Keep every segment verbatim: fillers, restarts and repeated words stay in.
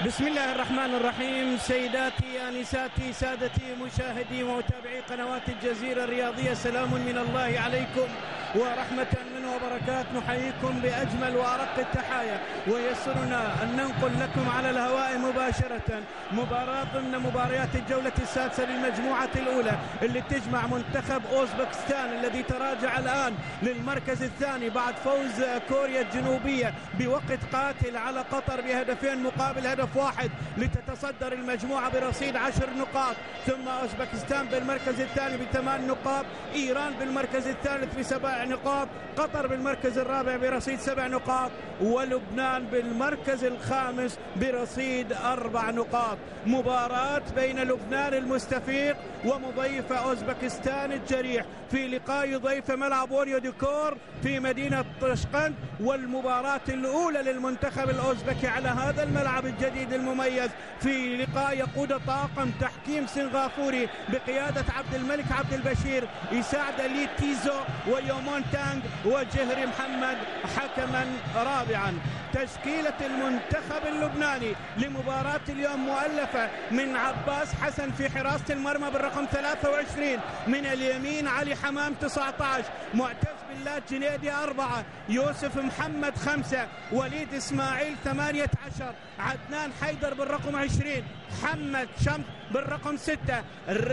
بسم الله الرحمن الرحيم. سيداتي آنساتي سادتي مشاهدي ومتابعي قنوات الجزيرة الرياضية، سلام من الله عليكم ورحمة منه وبركات. نحييكم بأجمل وأرق التحايا، ويسرنا أن ننقل لكم على الهواء مباشرة مباراة ضمن مباريات الجولة السادسة للمجموعة الأولى اللي تجمع منتخب أوزبكستان الذي تراجع الآن للمركز الثاني بعد فوز كوريا الجنوبية بوقت قاتل على قطر بهدفين مقابل هدف واحد لتتصدر المجموعة برصيد عشر نقاط، ثم أوزبكستان بالمركز الثاني بثمان نقاط، إيران بالمركز الثالث بسبع نقاط، قطر بالمركز الرابع برصيد سبع نقاط، ولبنان بالمركز الخامس برصيد أربع نقاط. مباراة بين لبنان المستفيق ومضيف أوزبكستان الجريح في لقاء يضيف ملعب أوريو ديكور في مدينة طشقند، والمباراة الأولى للمنتخب الأوزبكي على هذا الملعب الجديد المميز في لقاء يقود طاقم تحكيم سنغافوري بقيادة عبد الملك عبد البشير، يساعد لي تيزو ويومون تانغ وجهري محمد حكما رابعا. تشكيلة المنتخب اللبناني لمباراة اليوم مؤلفة من عباس حسن في حراسة المرمى بالرقم ثلاثة وعشرين، من اليمين علي حمام تسعة عشر، معتز بالله جنيدي أربعة، يوسف محمد خمسة، وليد إسماعيل ثمانية عشر، عدنان حيدر بالرقم عشرين، محمد شمس بالرقم ستة،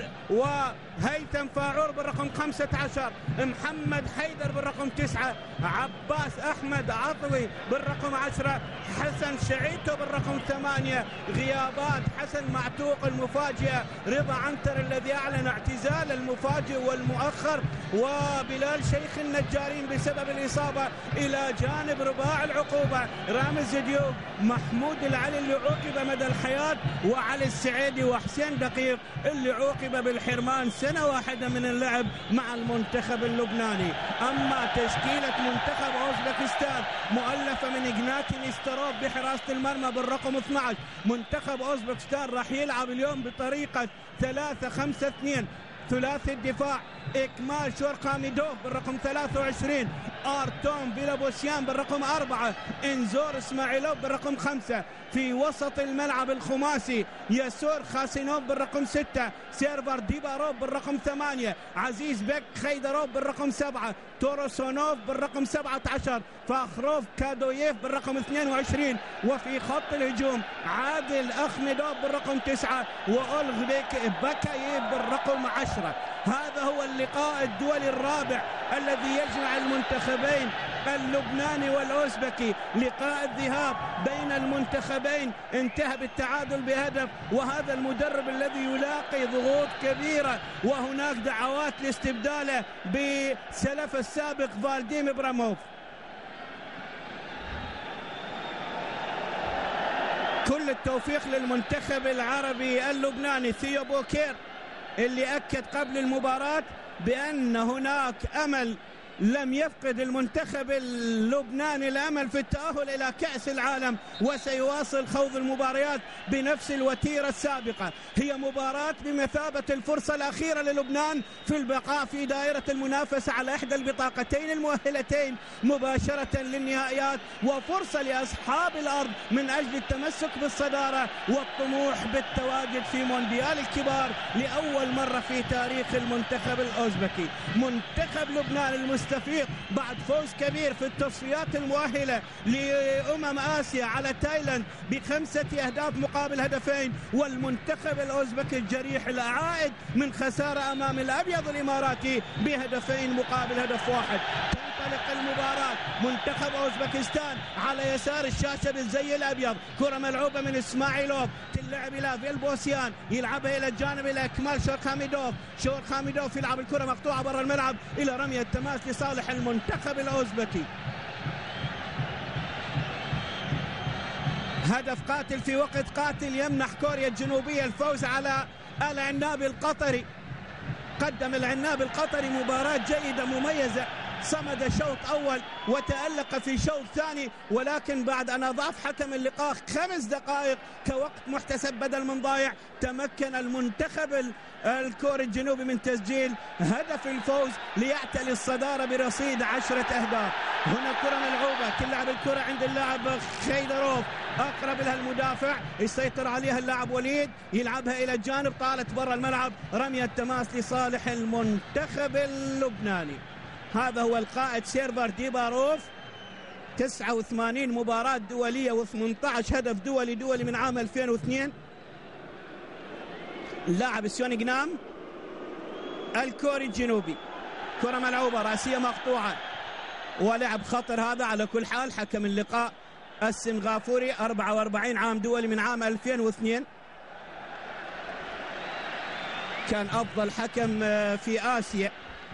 وهيثم فاعور بالرقم خمسة عشر، محمد حيدر بالرقم تسعة، عباس أحمد عطوي بالرقم عشرة، حسن شعيتو بالرقم ثمانية. غيابات حسن معتوق المفاجئة، رضا عنتر الذي أعلن اعتزال المفاجئ والمؤخر، وبلال شيخ النجارين بسبب الإصابة إلى جانب رباع العقوبة رامز ديوب، محمود العلي اللي عوقب مدى الحياة، وعلي السعيدي وحسين دقيق اللي عوقب بالحرمان سنة واحدة من اللعب مع المنتخب اللبناني. أما تشكيلة منتخب أوزبكستان مؤلفة من إغناتي نيستروف بحراسة المرمى بالرقم اثني عشر. منتخب أوزبكستان راح يلعب اليوم بطريقة ثلاثة خمسة اثنين، ثلاثي الدفاع، إكمال شورقاميدوف بالرقم ثلاثة وعشرين، آرتوم بيلابوسيان بالرقم أربعة، إنزور إسماعيلوف بالرقم خمسة. في وسط الملعب الخماسي يسور خاسينوف بالرقم ستة، سيرفر ديباروف بالرقم ثمانية، عزيز بك خيدروف بالرقم سبعة، توروسونوف بالرقم سبعة عشر، فاخروف كادويف بالرقم اثنين وعشرين. وفي خط الهجوم عادل أخمدوف بالرقم تسعة، وأولغبيك بكايف بالرقم عشرة. هذا هو اللقاء الدولي الرابع الذي يجمع المنتخبين اللبناني والأوزبكي. لقاء الذهاب بين المنتخبين انتهى بالتعادل بهدف، وهذا المدرب الذي يلاقي ضغوط كبيرة وهناك دعوات لاستبداله بسلف السابق فالديم إبراموف. كل التوفيق للمنتخب العربي اللبناني. ثيو بوكير اللي أكد قبل المباراة بأن هناك أمل، لم يفقد المنتخب اللبناني الأمل في التأهل إلى كأس العالم، وسيواصل خوض المباريات بنفس الوتيرة السابقة. هي مباراة بمثابة الفرصة الأخيرة للبنان في البقاء في دائرة المنافسة على إحدى البطاقتين المؤهلتين مباشرة للنهائيات، وفرصة لأصحاب الأرض من أجل التمسك بالصدارة والطموح بالتواجد في مونديال الكبار لأول مرة في تاريخ المنتخب الأوزبكي. منتخب لبنان المستفيق بعد فوز كبير في التصفيات المؤهلة لأمم آسيا على تايلاند بخمسة أهداف مقابل هدفين، والمنتخب الأوزبكي الجريح العائد من خسارة أمام الأبيض الإماراتي بهدفين مقابل هدف واحد. تنطلق المباراة، منتخب أوزبكستان على يسار الشاشة بالزي الأبيض، كرة ملعوبة من إسماعيلوف تلعب إلى فيلبوسيان، يلعبها إلى الجانب إلى إكمال شورخاميدوف، شورخاميدوف يلعب الكرة مقطوعة برا الملعب إلى رمية التماس لصالح المنتخب الأوزبكي. هدف قاتل في وقت قاتل يمنح كوريا الجنوبية الفوز على العناب القطري. قدم العناب القطري مباراة جيدة مميزة، صمد شوط أول وتألق في شوط ثاني، ولكن بعد أن أضاف حكم اللقاء خمس دقائق كوقت محتسب بدل من ضايع، تمكن المنتخب الكوري الجنوبي من تسجيل هدف الفوز ليعتلي الصدارة برصيد عشرة أهداف. هنا كرة ملعوبة، تلعب الكرة عند اللاعب خيدروف، أقرب لها المدافع المدافع، يسيطر عليها اللاعب وليد، يلعبها إلى الجانب، طالت برا الملعب، رمية تماس لصالح المنتخب اللبناني. هذا هو القائد سيرفر ديباروف، تسعة وثمانين مباراة دولية وثمانية عشر هدف دولي دولي من عام ألفين واثنين. اللاعب سيوني جنام الكوري الجنوبي. كرة ملعوبة راسية مقطوعة ولعب خطر هذا. على كل حال حكم اللقاء السنغافوري، أربعة وأربعين عام دولي من عام ألفين واثنين، كان أفضل حكم في آسيا،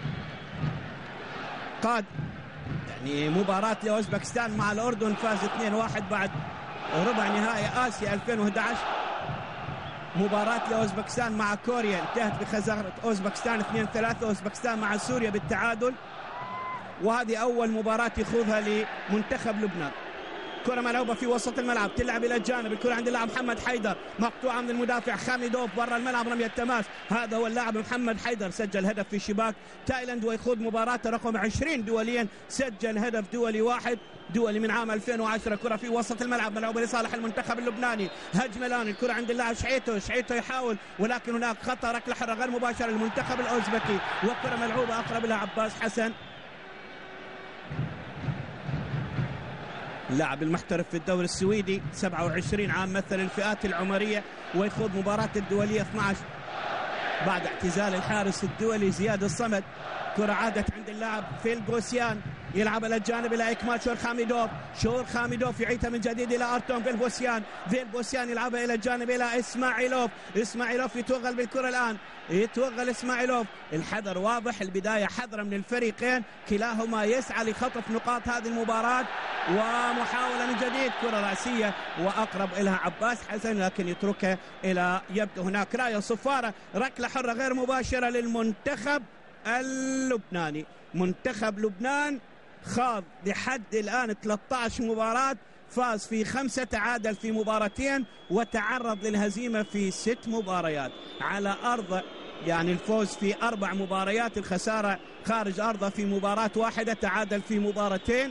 قاد يعني مباراة لأوزبكستان مع الأردن، فاز اثنين واحد بعد ربع نهائي آسيا ألفين وأحد عشر. مباراة لأوزبكستان مع كوريا انتهت بخسارة أوزبكستان اثنين ثلاثة. أوزبكستان مع سوريا بالتعادل، وهذه أول مباراة يخوضها لمنتخب لبنان. كرة ملعوبة في وسط الملعب، تلعب إلى الجانب، الكرة عند اللاعب محمد حيدر، مقطوعة من المدافع خاميدوف برا الملعب، رمية تماس. هذا هو اللاعب محمد حيدر، سجل هدف في شباك تايلاند ويخوض مباراة رقم عشرين دوليا، سجل هدف دولي واحد دولي من عام ألفين وعشرة. كرة في وسط الملعب ملعوبة لصالح المنتخب اللبناني، هجمة الآن، الكرة عند اللاعب شعيتو، شعيتو يحاول ولكن هناك خطأ، ركلة حرة غير مباشرة للمنتخب الأوزبكي، وكرة ملعوبة أقرب لها عباس حسن، اللاعب المحترف في الدوري السويدي، سبعة وعشرين عام، مثل الفئات العمرية ويخوض مباراة الدولية اثني عشر بعد اعتزال الحارس الدولي زياد الصمد. كرة عادت عند اللاعب فيل بوسيان، يلعب الى الجانب الى اكمال شور خاميدوف، شور خاميدوف يعيدها من جديد الى ارتون فيل بوسيان، فيل بوسيان يلعبها الى الجانب الى اسماعيلوف، اسماعيلوف يتوغل بالكرة الان، يتوغل اسماعيلوف، الحذر واضح، البداية حذرة من الفريقين، كلاهما يسعى لخطف نقاط هذه المباراة، ومحاولة من جديد، كرة رأسية وأقرب إلها عباس حسن لكن يتركها إلى، يبدو هناك راية صفارة، ركلة حرة غير مباشرة للمنتخب اللبناني. منتخب لبنان خاض لحد الآن ثلاثة عشر مباراة، فاز في خمسة، تعادل في مباراتين، وتعرض للهزيمة في ست مباريات على أرض، يعني الفوز في أربع مباريات، الخسارة خارج أرضه في مباراة واحدة، تعادل في مباراتين.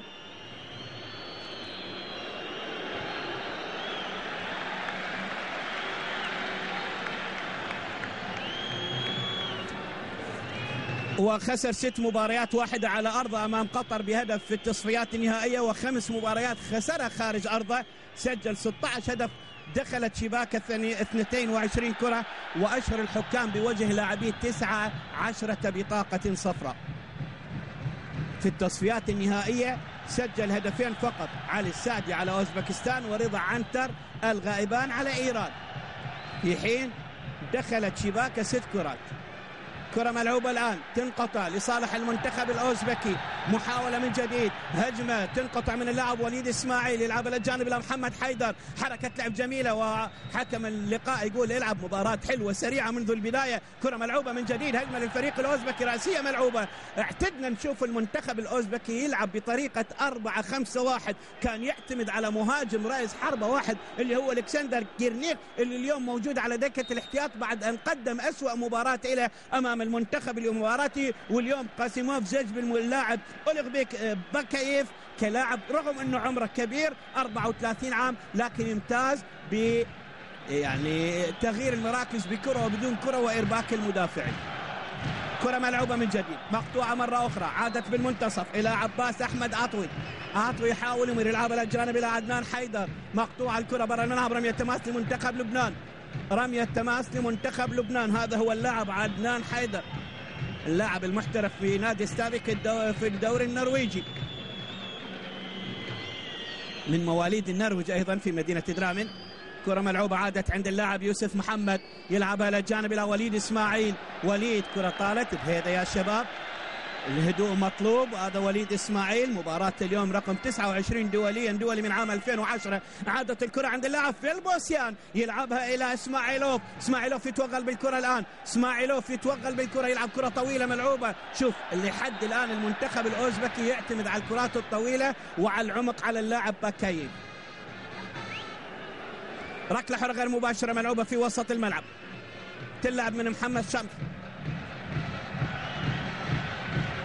وخسر ست مباريات، واحدة على أرضه أمام قطر بهدف في التصفيات النهائية، وخمس مباريات خسرها خارج أرضه، سجل ستة عشر هدف، دخلت شباك اثنتين وعشرين كرة، وأشهر الحكام بوجه لاعبي تسعة عشرة بطاقة صفراء. في التصفيات النهائية سجل هدفين فقط، علي السعدي على أوزبكستان ورضا عنتر الغائبان على إيران، في حين دخلت شباك ست كرات. كرة ملعوبة الآن تنقطع لصالح المنتخب الأوزبكي، محاولة من جديد، هجمة تنقطع من اللاعب وليد إسماعيل، يلعب إلى الجانب إلى محمد حيدر، حركة لعب جميلة، وحكم اللقاء يقول يلعب مباراة حلوة سريعة منذ البداية. كرة ملعوبة من جديد، هجمة للفريق الأوزبكي، رأسية ملعوبة. اعتدنا نشوف المنتخب الأوزبكي يلعب بطريقة أربعة خمسة واحد، كان يعتمد على مهاجم رئيس حربة واحد اللي هو الكسندر جيرنيخ، اللي اليوم موجود على دكة الاحتياط بعد أن قدم أسوأ مباراة إلى أمام المنتخب الاماراتي. واليوم قاسيموف زج باللاعب اولغبيك باكايف كلاعب، رغم انه عمره كبير أربعة وثلاثين عام، لكن يمتاز ب يعني تغيير المراكز بكره وبدون كره وارباك المدافعين. كره ملعوبه من جديد، مقطوعه مره اخرى، عادت بالمنتصف الى عباس احمد عطوي، عطوي يحاول يمر يلعب الى الجانب الى عدنان حيدر، مقطوعه الكره برا الملعب، رميه تماس لمنتخب لبنان، رميه تماس لمنتخب لبنان. هذا هو اللاعب عدنان حيدر، اللاعب المحترف في نادي ستافيك في الدوري النرويجي، من مواليد النرويج أيضا في مدينة درامن. كرة ملعوبة عادت عند اللاعب يوسف محمد، يلعبها إلى الجانب إلى وليد إسماعيل، وليد كرة طالت بهذا يا شباب، الهدوء مطلوب. هذا وليد إسماعيل، مباراة اليوم رقم تسعة وعشرين دوليا، دولي من عام ألفين وعشرة. عادت الكرة عند اللاعب فيل بوسيان، يلعبها إلى إسماعيلوف، إسماعيلوف يتوغل بالكرة الآن، إسماعيلوف يتوغل بالكرة، يلعب كرة طويلة ملعوبة. شوف اللي حد الآن المنتخب الأوزبكي يعتمد على الكرات الطويلة وعلى العمق على اللاعب باكايف. ركلة حرة غير مباشرة ملعوبة في وسط الملعب، تلعب من محمد شمس،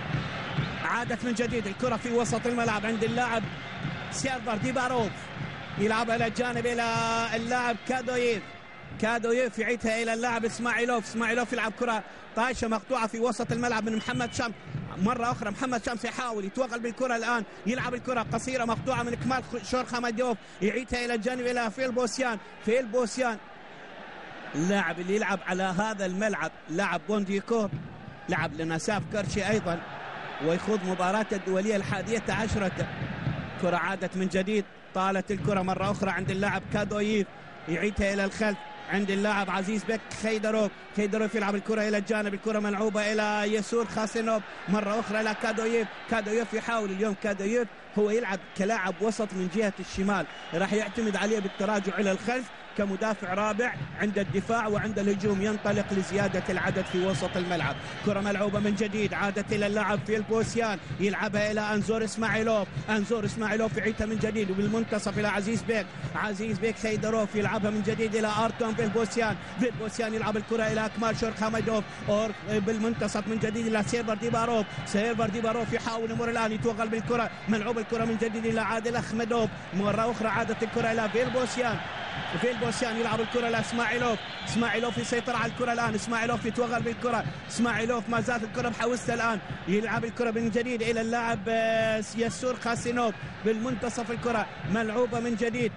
عادت من جديد الكرة في وسط الملعب عند اللاعب سيرفر ديباروف، يلعبها إلى الجانب إلى اللاعب كادويف. كادويف يعيدها إلى اللاعب إسماعيلوف. إسماعيلوف يلعب كرة طايشة مقطوعة في وسط الملعب من محمد شمس. مرة أخرى محمد شمس يحاول يتوغل بالكرة الآن، يلعب الكرة قصيرة مقطوعة من كمال شور خمدوف، يعيدها إلى الجانب إلى فيل بوسيان. فيل بوسيان اللاعب اللي يلعب على هذا الملعب لاعب بونديكور، لعب لنساف كرشي أيضا، ويخوض مباراة الدولية الحادية عشرة. كرة عادت من جديد، طالت الكرة مرة أخرى عند اللاعب كادويف، يعيدها إلى الخلف عند اللاعب عزيز بك خيدروف. خيدروف يلعب الكرة إلى الجانب، الكرة ملعوبة إلى يسور خاسينوف، مرة أخرى إلى كادويف. كادويف يحاول اليوم، كادويف هو يلعب كلاعب وسط من جهة الشمال، راح يعتمد عليه بالتراجع إلى الخلف كمدافع رابع عند الدفاع وعند الهجوم، ينطلق لزيادة العدد في وسط الملعب. كرة ملعوبة من جديد، عادت إلى اللاعب فيل بوسيان، يلعبها إلى أنزور إسماعيلوف. أنزور إسماعيلوف يعيدها من جديد وبالمنتصف إلى عزيز بيك. عزيز بيك خيدروف يلعبها من جديد إلى أرتون فيل بوسيان. فيل بوسيان يلعب الكرة إلى أكمال شور خمدوف، أور بالمنتصف من جديد إلى سيرفر ديباروف. سيرفر ديباروف يحاول يمر الآن، يتوغل بالكرة، ملعوب الكرة من جديد إلى عادل أخمدوف. مرة أخرى عادت الكرة إلى فيل بوسيان. فيل بوسيان يلعب الكرة لإسماعيلوف. إسماعيلوف يسيطر على الكرة الآن، إسماعيلوف يتوغل بالكرة. إسماعيلوف ما زالت الكرة بحوزتها الآن، يلعب الكرة من جديد إلى اللاعب يسور خاسينوف. بالمنتصف الكرة ملعوبة من جديد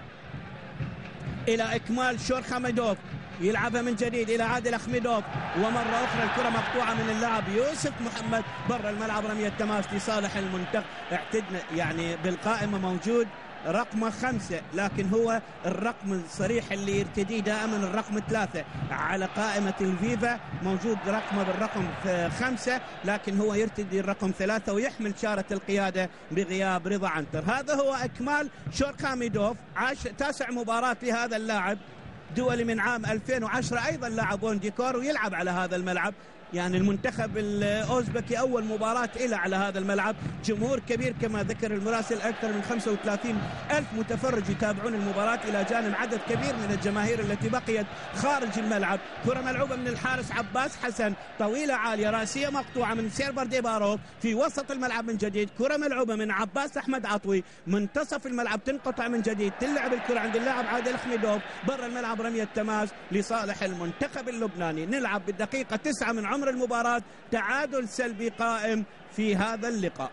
إلى إكمال شور خمدوف، يلعبها من جديد إلى عادل أخمدوف، ومرة أخرى الكرة مقطوعة من اللاعب يوسف محمد برا الملعب. رمية تماس لصالح المنتخب. اعتدنا يعني بالقائمة موجود رقم خمسة، لكن هو الرقم الصريح اللي يرتديه دائما الرقم ثلاثة على قائمة الفيفا، موجود رقمه بالرقم خمسة، لكن هو يرتدي الرقم ثلاثة ويحمل شارة القيادة بغياب رضا عنتر. هذا هو إكمال شور خامدوف، عاش تاسع مباراة لهذا اللاعب دولي من عام ألفين وعشرة، أيضا لاعب بونديكور ويلعب على هذا الملعب. يعني المنتخب الأوزبكي أول مباراة إلى على هذا الملعب، جمهور كبير كما ذكر المراسل، أكثر من خمسة وثلاثين ألف متفرج يتابعون المباراة، إلى جانب عدد كبير من الجماهير التي بقيت خارج الملعب. كرة ملعوبة من الحارس عباس حسن، طويلة عالية راسية مقطوعة من سيرفر ديباروف في وسط الملعب من جديد. كرة ملعوبة من عباس أحمد عطوي، منتصف الملعب تنقطع من جديد، تلعب الكرة عند اللاعب عادل أخمدوف برا الملعب. رمية تماس لصالح المنتخب اللبناني. نلعب بالدقيقة تسعة من عمر المباراة، تعادل سلبي قائم في هذا اللقاء.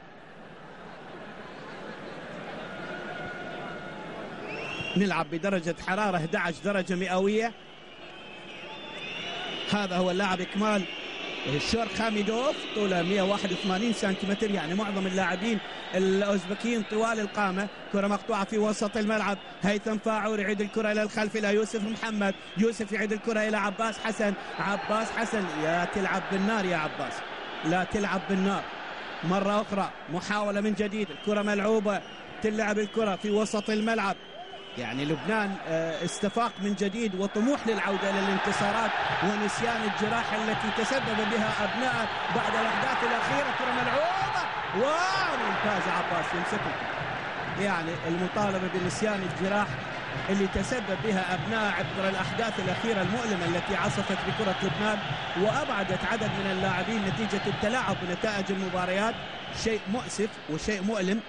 نلعب بدرجة حرارة أحد عشر درجة مئوية. هذا هو اللاعب إكمال شور خامدوف، طوله مئة وواحد وثمانين سنتيمتر، يعني معظم اللاعبين الأوزبكيين طوال القامة. كرة مقطوعة في وسط الملعب، هيثم فاعور يعيد الكرة إلى الخلف إلى يوسف محمد. يوسف يعيد الكرة إلى عباس حسن. عباس حسن، يا تلعب بالنار يا عباس، لا تلعب بالنار. مرة أخرى محاولة من جديد، الكرة ملعوبة، تلعب الكرة في وسط الملعب. يعني لبنان استفاق من جديد وطموح للعودة للانتصارات ونسيان الجراح التي تسبب بها أبناء بعد الأحداث الأخيرة. كرة ملعوبة وممتاز، عباس يمسكه، يعني المطالبة بنسيان الجراح اللي تسبب بها أبناء عبر الأحداث الأخيرة المؤلمة التي عصفت بكرة لبنان وأبعدت عدد من اللاعبين نتيجة التلاعب بنتائج المباريات. شيء مؤسف وشيء مؤلم.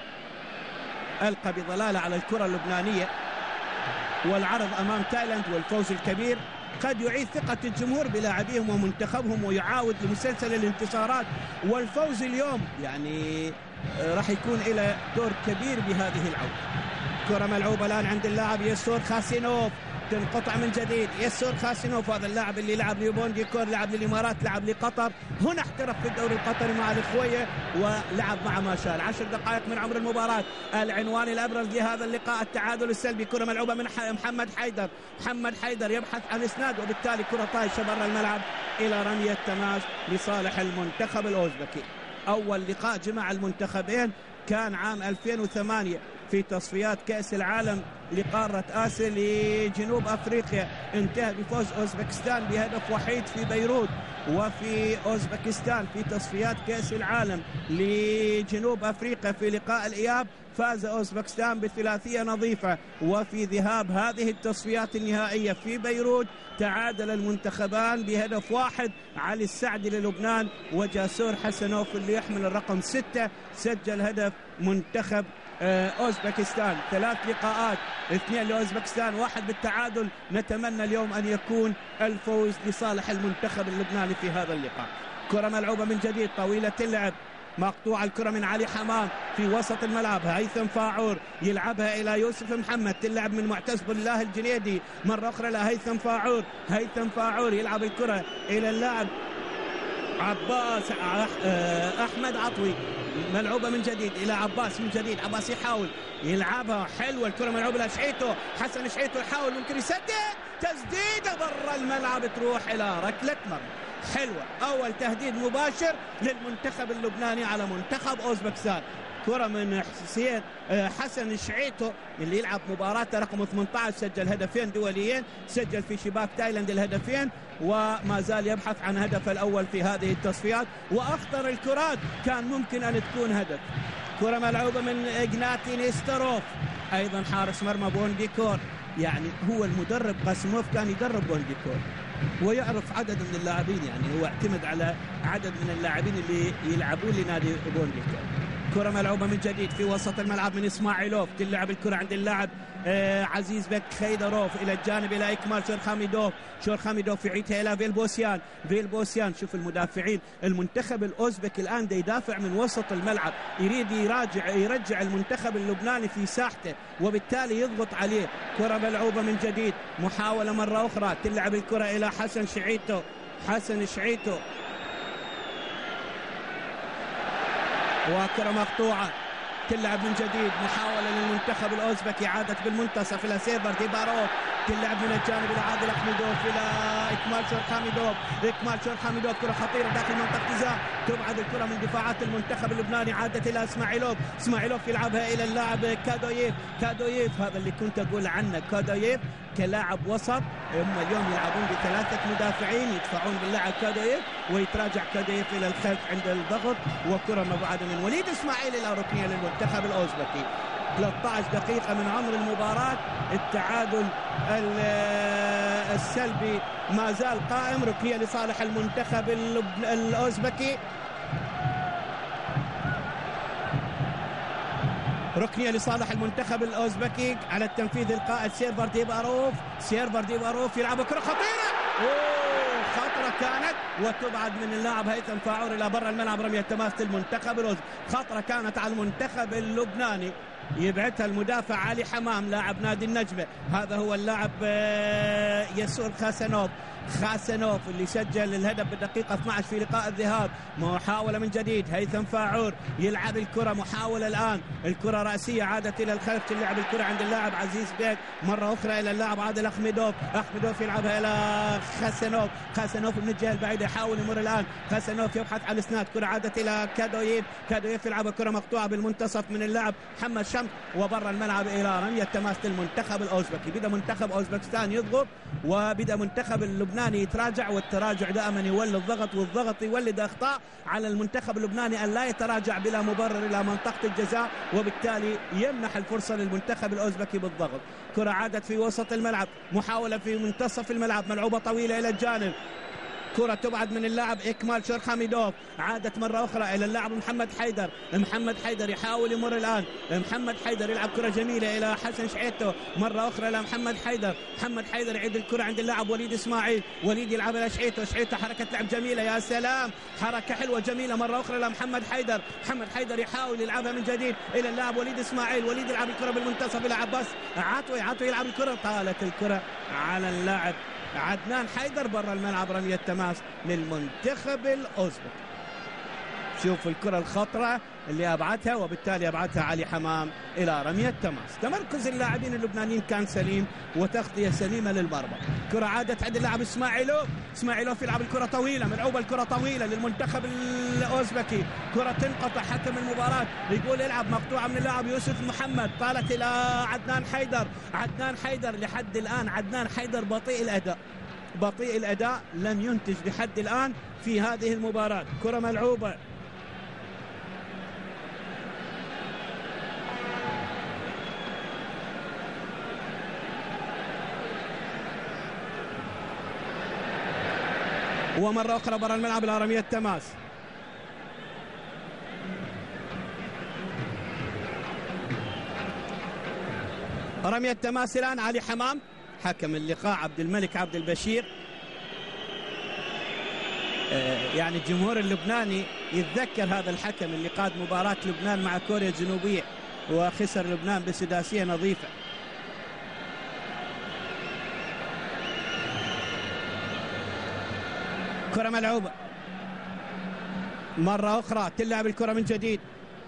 ألقى بضلالة على الكرة اللبنانية، والعرض أمام تايلاند والفوز الكبير قد يعيد ثقة الجمهور بلاعبيهم ومنتخبهم ويعاود لمسلسل الانتصارات والفوز اليوم. يعني راح يكون إلى دور كبير بهذه العودة. كرة ملعوبة الآن عند اللاعب يسور خاسينوف، تنقطع من جديد. يسور خاسينوف هذا اللاعب اللي لعب لبونديكور، لعب للإمارات، لعب لقطر، هنا احترف في الدوري القطري مع الإخوية ولعب مع ماشال. عشر دقائق من عمر المباراة، العنوان الأبرز لهذا اللقاء التعادل السلبي. كرة ملعوبة من محمد حيدر. محمد حيدر يبحث عن إسناد، وبالتالي كرة طايشة برا الملعب إلى رمية تماس لصالح المنتخب الأوزبكي. أول لقاء جمع المنتخبين كان عام ألفين وثمانية في تصفيات كأس العالم لقارة آسيا لجنوب أفريقيا، انتهى بفوز أوزبكستان بهدف وحيد في بيروت. وفي أوزبكستان في تصفيات كأس العالم لجنوب أفريقيا في لقاء الإياب فاز أوزبكستان بثلاثية نظيفة. وفي ذهاب هذه التصفيات النهائية في بيروت تعادل المنتخبان بهدف واحد. علي السعدي للبنان وجاسور حسنوف اللي يحمل الرقم ستة سجل هدف منتخب أوزبكستان. ثلاث لقاءات اثنين لأوزبكستان، واحد بالتعادل. نتمنى اليوم أن يكون الفوز لصالح المنتخب اللبناني في هذا اللقاء. كرة ملعوبة من جديد، طويلة اللعب، مقطوعة الكرة من علي حمام في وسط الملعب. هيثم فاعور يلعبها إلى يوسف محمد، تلعب من معتز بالله الجنيدي مرة أخرى لهيثم فاعور. هيثم فاعور يلعب الكرة إلى اللاعب عباس أحمد عطوي، ملعوبة من جديد إلى عباس من جديد. عباس يحاول يلعبها حلوة، الكرة ملعوبة لشعيتو. حسن شعيتو يحاول، ممكن يسدد، تسديدة برا الملعب تروح إلى ركلة مرمى. حلوة، أول تهديد مباشر للمنتخب اللبناني على منتخب أوزبكستان. كرة من حسين حسن شعيتو اللي يلعب مباراته رقم ثمانية عشر، سجل هدفين دوليين، سجل في شباك تايلاند الهدفين، وما زال يبحث عن هدف الأول في هذه التصفيات. وأخطر الكرات كان ممكن أن تكون هدف. كرة ملعوبة من إغناتي نيستروف، أيضا حارس مرمى بونديكور. يعني هو المدرب قاسموف كان يدرب بونديكور ويعرف عدد من اللاعبين، يعني هو اعتمد على عدد من اللاعبين اللي يلعبون لنادي بونديكور. كرة ملعوبة من جديد في وسط الملعب من إسماعيلوف، تلعب الكرة عند اللاعب آه عزيز بك خيدروف إلى الجانب إلى إكمال شورخاميدوف. شورخاميدوف يعيدها إلى فيلبوسيان. فيلبوسيان، شوف المدافعين المنتخب الأوزبكي الآن دا يدافع من وسط الملعب، يريد يراجع يرجع المنتخب اللبناني في ساحته وبالتالي يضغط عليه. كرة ملعوبة من جديد، محاولة مرة أخرى، تلعب الكرة إلى حسن شعيتو. حسن شعيتو وكرة مقطوعة، تلعب من جديد، محاولة للمنتخب الأوزبكي، عادت بالمنتصف إلى سيرفر ديباروف، تلعب من الجانب إلى عادل أحمدوف إلى إكمال شورخاميدوف. إكمال شورخاميدوف، كرة خطيرة داخل منطقة جزاء، تبعد الكرة من دفاعات المنتخب اللبناني، عادت إلى إسماعيلوف. إسماعيلوف يلعبها إلى اللاعب كادويف. كادويف هذا اللي كنت أقول عنه، كادويف كلاعب وسط. هم اليوم يلعبون بثلاثة مدافعين، يدفعون باللاعب كادويف ويتراجع كادويف إلى الخلف عند الضغط. وكرة مبعدة من وليد إسماعيل إلى ركنية للمنتخب الأوزبكي. ثلاثة عشر دقيقة من عمر المباراة، التعادل السلبي ما زال قائم. ركنية لصالح المنتخب الأوزبكي، ركنية لصالح المنتخب الأوزبكي. على التنفيذ القائد سيرفر ديباروف. سيرفر ديباروف يلعب كرة خطيرة، أوه خطرة كانت، وتبعد من اللاعب هيثم فاعور إلى برا الملعب. رمية تماس المنتخب الأوزبكي، خطرة كانت على المنتخب اللبناني، يبعتها المدافع علي حمام لاعب نادي النجمة. هذا هو اللاعب يسور خاسنوف. خاسنوف اللي سجل الهدف بالدقيقة اثنتي عشرة في لقاء الذهاب. محاولة من جديد، هيثم فاعور يلعب الكرة، محاولة الآن، الكرة رأسية عادت إلى الخلف، تلعب الكرة عند اللاعب عزيز بيك مرة أخرى إلى اللاعب عادل أحمدوف. أحمدوف يلعبها إلى خاسنوف. خاسنوف من الجهة البعيدة يحاول يمر الآن. خاسنوف يبحث عن الإسناد، كرة عادت إلى كادويف. كادويف يلعب كرة مقطوعة بالمنتصف من اللاعب محمد شمس وبرا الملعب إلى رمية تماس المنتخب الأوزبكي. بدأ منتخب أوزبكستان يضغط وبدأ منتخب اللبناني يتراجع، والتراجع دائما يولد ضغط، والضغط يولد أخطاء على المنتخب اللبناني أن لا يتراجع بلا مبرر إلى منطقة الجزاء، وبالتالي يمنح الفرصة للمنتخب الأوزبكي بالضغط. كرة عادت في وسط الملعب، محاولة في منتصف الملعب، ملعوبة طويلة إلى الجانب، كرة تبعد من اللاعب إكمال شورخاميدوف، عادت مرة أخرى إلى اللاعب محمد حيدر. محمد حيدر يحاول يمر الآن، محمد حيدر يلعب كرة جميلة إلى حسن شعيتو، مرة أخرى إلى محمد حيدر. محمد حيدر يعيد الكرة عند اللاعب وليد إسماعيل. وليد يلعب إلى شعيتو. شعيتو حركة لعب جميلة، يا سلام، حركة حلوة جميلة. مرة أخرى إلى محمد حيدر. محمد حيدر يحاول يلعبها من جديد إلى اللاعب وليد إسماعيل. وليد يلعب الكرة بالمنتصف إلى عباس عطوي. عطوي يلعب الكرة، طالت الكرة على اللاعب عدنان حيدر برا الملعب. رمية تماس للمنتخب الأوزبكي. شوف الكرة الخطرة اللي أبعتها، وبالتالي أبعتها علي حمام إلى رمية تماس. تمركز اللاعبين اللبنانيين كان سليم وتغطية سليمة للمرمى. كرة عادت عند اللاعب إسماعيلوف. إسماعيلوف يلعب الكرة طويلة، ملعوبة الكرة طويلة للمنتخب الأوزبكي. كرة تنقطع، حكم المباراة يقول يلعب، مقطوعة من اللاعب يوسف محمد، طالت إلى عدنان حيدر. عدنان حيدر لحد الآن عدنان حيدر بطيء الأداء، بطيء الأداء، لم ينتج لحد الآن في هذه المباراة. كرة ملعوبة ومرة أخرى برا الملعب إلى رمية تماس. رمية تماس الآن علي حمام حكم اللقاء عبد الملك عبد البشير. يعني الجمهور اللبناني يتذكر هذا الحكم اللي قاد مباراة لبنان مع كوريا الجنوبية وخسر لبنان بسداسية نظيفة. كرة ملعوبة مرة أخرى، تلعب الكرة من جديد.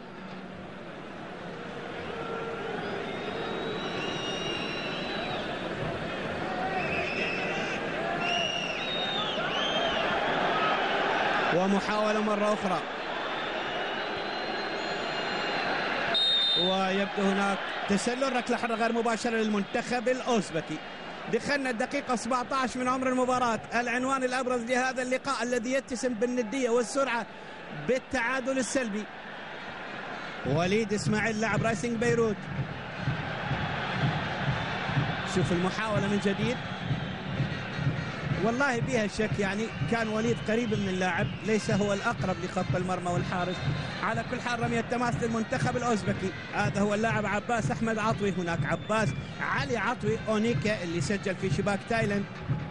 ومحاولة مرة أخرى، ويبدو هناك تسلل، ركلة حرة غير مباشرة للمنتخب الأوزبكي. دخلنا الدقيقة سبعة عشر من عمر المباراة، العنوان الأبرز لهذا اللقاء الذي يتسم بالندية والسرعة بالتعادل السلبي. وليد إسماعيل لاعب رايسنج بيروت. شوف المحاولة من جديد، والله بها شك، يعني كان وليد قريب من اللاعب، ليس هو الأقرب لخط المرمى والحارس. على كل حال رمية تماس للمنتخب الأوزبكي. هذا هو اللاعب عباس أحمد عطوي، هناك عباس علي عطوي أونيكا اللي سجل في شباك تايلاند،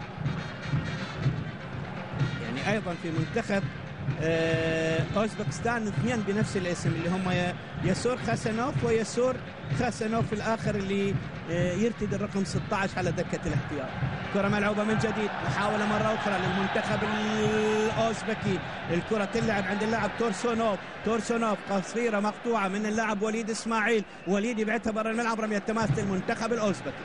يعني أيضا في منتخب أوزبكستان اثنين بنفس الاسم اللي هم يسور خاسانوف ويسور خاسانوف الآخر اللي يرتدي الرقم ستة عشر على دكة الاحتياط. كرة ملعوبة من جديد، محاولة مرة أخرى للمنتخب الأوزبكي. الكرة تلعب عند اللاعب تورسونوف، تورسونوف قصيرة مقطوعة من اللاعب وليد إسماعيل، وليد يبعتها برا الملعب، رمية تماس للمنتخب الأوزبكي.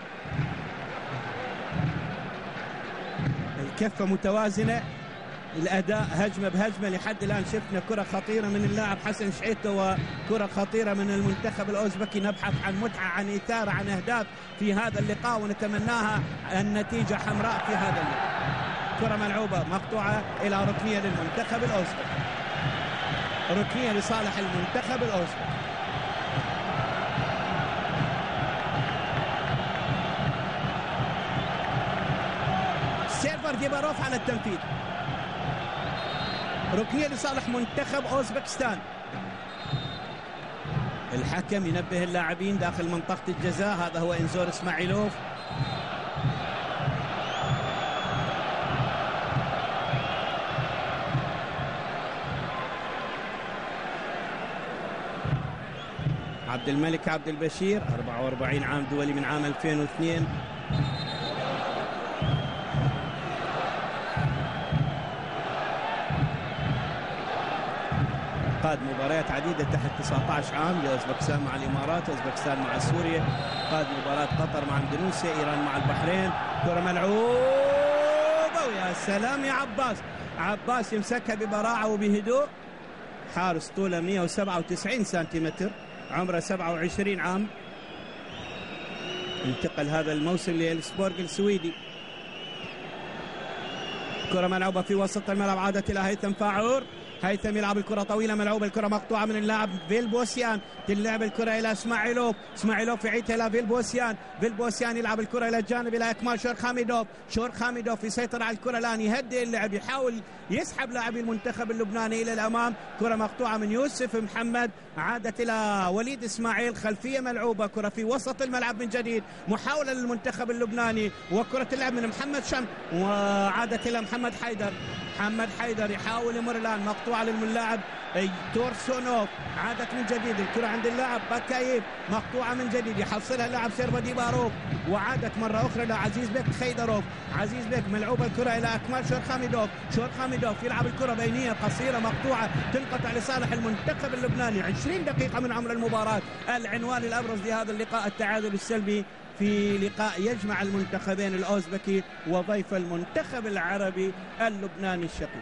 الكفة متوازنة، الأداء هجمة بهجمة. لحد الآن شفنا كرة خطيرة من اللاعب حسن شعيتو وكرة خطيرة من المنتخب الأوزبكي. نبحث عن متعة، عن إثارة، عن أهداف في هذا اللقاء، ونتمناها النتيجة حمراء في هذا اللقاء. كرة ملعوبة مقطوعة إلى ركنية للمنتخب الأوزبكي، ركنية لصالح المنتخب الأوزبكي. سيرفر ديباروف على التنفيذ، ركنية لصالح منتخب أوزبكستان. الحكم ينبه اللاعبين داخل منطقة الجزاء، هذا هو إنزور إسماعيلوف. عبد الملك عبد البشير أربعة وأربعين عام دولي من عام ألفين واثنين. قاد مباريات عديدة تحت تسعة عشر عام، أوزبكستان مع الإمارات، أوزبكستان مع سوريا، قاد مباراة قطر مع اندونيسيا، إيران مع البحرين. كرة ملعوبة ويا سلام يا عباس، عباس يمسكها ببراعة وبهدوء. حارس طوله مئة وسبعة وتسعين سنتيمتر، عمره سبعة وعشرين عام، انتقل هذا الموسم لإلفسبورغ السويدي. كرة ملعوبة في وسط الملعب، عادت إلى هيثم فاعور. هيثم يلعب الكرة طويلة ملعوبة، الكرة مقطوعة من اللاعب فيلبوسيان، تلعب الكرة إلى إسماعيلوف، إسماعيلوف يعيدها إلى فيلبوسيان، فيلبوسيان يلعب الكرة إلى الجانب إلى إكمال شور خاميدوف، شور خاميدوف يسيطر على الكرة الآن، يهدئ اللعب، يحاول يسحب لاعبي المنتخب اللبناني إلى الأمام. كرة مقطوعة من يوسف محمد، عادت إلى وليد إسماعيل، خلفية ملعوبة، كرة في وسط الملعب من جديد، محاولة للمنتخب اللبناني، وكرة تلعب من محمد شم وعادت إلى محمد حيدر. محمد حيدر يحاول يمر الآن، مقطوعة للملاعب تورسونوف، عادت من جديد الكرة عند اللاعب باكايب، مقطوعة من جديد، يحصلها اللاعب سيرفا ديباروف، وعادت مرة أخرى لعزيز بيك خيدروف. عزيز بيك ملعوبة الكرة إلى أكمال شور خاميدوف، شور خاميدوف يلعب الكرة بينية قصيرة مقطوعة تنقطع لصالح المنتخب اللبناني. عشرين دقيقة من عمر المباراة، العنوان الأبرز لهذا اللقاء التعادل السلبي في لقاء يجمع المنتخبين الأوزبكي وضيف المنتخب العربي اللبناني الشقيق.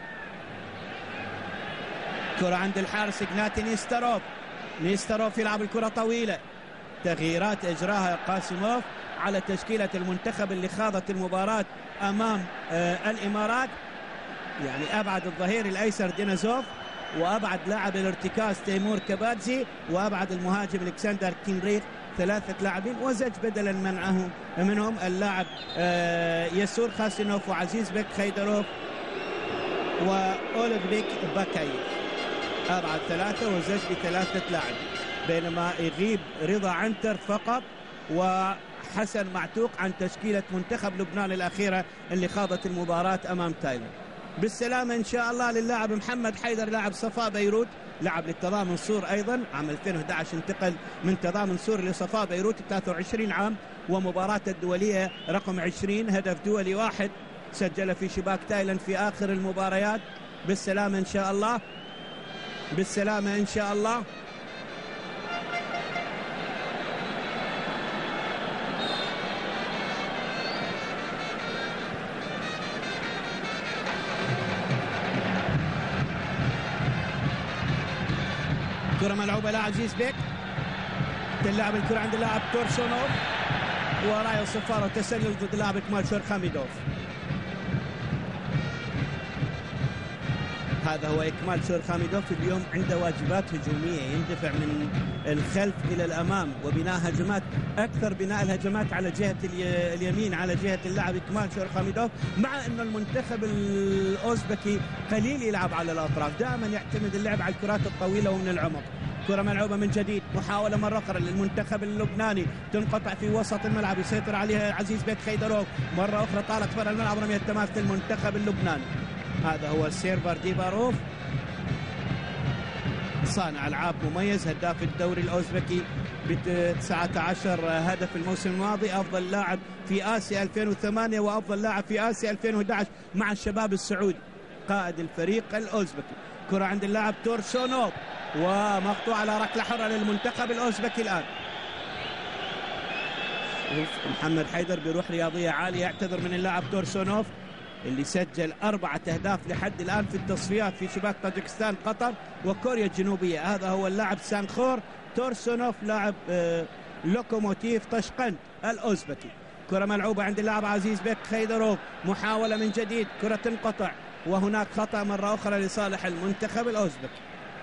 كرة عند الحارس إغناتي نيستروف، نيستروف يلعب الكرة طويلة، تغييرات أجراها قاسموف على تشكيلة المنتخب اللي خاضت المباراة أمام آه الإمارات. يعني أبعد الظهير الأيسر دينازوف، وأبعد لاعب الارتكاز تيمور كبادزي، وأبعد المهاجم الكسندر كينريخ، ثلاثة لاعبين، وزج بدلا منعهم منهم اللاعب آه يسور خاسينوف وعزيز بيك خيدروف وأولغبيك باكاي. أبعد ثلاثة وزج بثلاثة لاعبين، بينما يغيب رضا عنتر فقط، و حسن معتوق عن تشكيلة منتخب لبنان الأخيرة اللي خاضت المباراة أمام تايلاند. بالسلامة إن شاء الله للاعب محمد حيدر لاعب صفاء بيروت، لعب للتضامن سور أيضا عام ألفين وأحد عشر، انتقل من تضامن سور لصفاء بيروت، ثلاثة وعشرين عام، ومباراة الدولية رقم عشرين، هدف دولي واحد سجل في شباك تايلاند في آخر المباريات. بالسلامة إن شاء الله، بالسلامة إن شاء الله. كرة ملعوبة لعزيز بيك، تلعب الكرة عند اللاعب تورسونوف، وراي الصفارة وتسلل ضد اللاعب إكمال شورخاميدوف. هذا هو إكمال شورخاميدوف، اليوم عنده واجبات هجومية، يندفع من الخلف إلى الأمام وبناء هجمات، أكثر بناء الهجمات على جهة اليمين على جهة اللاعب إكمال شورخاميدوف، مع أن المنتخب الأوزبكي قليل يلعب على الأطراف، دائما يعتمد اللعب على الكرات الطويلة ومن العمق. كرة ملعوبة من جديد، محاولة مرة أخرى للمنتخب اللبناني، تنقطع في وسط الملعب، يسيطر عليها عزيز بيك خيدروف، مرة أخرى طالت برا الملعب، رمية تماس للمنتخب اللبناني. هذا هو السيرفر ديباروف، صانع ألعاب مميز، هداف الدوري الأوزبكي ب تسعة عشر هدف الموسم الماضي، أفضل لاعب في آسيا ألفين وثمانية وأفضل لاعب في آسيا ألفين وأحد عشر مع الشباب السعودي، قائد الفريق الأوزبكي. كرة عند اللاعب تورسونوف، ومقطوع على ركلة حرة للمنتخب الأوزبكي الآن. محمد حيدر بروح رياضية عالية يعتذر من اللاعب تورسونوف اللي سجل أربعة أهداف لحد الآن في التصفيات في شباك طاجكستان، قطر وكوريا الجنوبية. هذا هو اللاعب سانخور تورسونوف، لاعب آه لوكوموتيف طشقند الأوزبكي. كرة ملعوبة عند اللاعب عزيز بيك خيدروف، محاولة من جديد، كرة تنقطع، وهناك خطأ مرة أخرى لصالح المنتخب الأوزبكي.